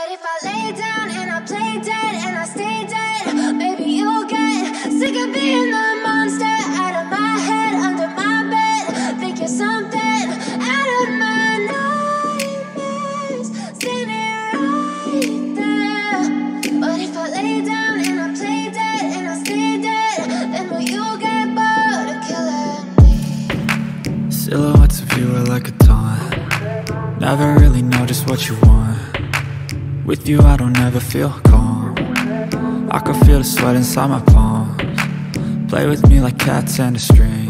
But if I lay down and I play dead and I stay dead, baby, you'll get sick of being the monster out of my head, under my bed. Think you're something out of my nightmares, standing right there. But if I lay down and I play dead and I stay dead, then will you get bored of killing me? Silhouettes of you are like a taunt. Never really know just what you want. With you I don't ever feel calm. I can feel the sweat inside my palms. Play with me like cats and a string.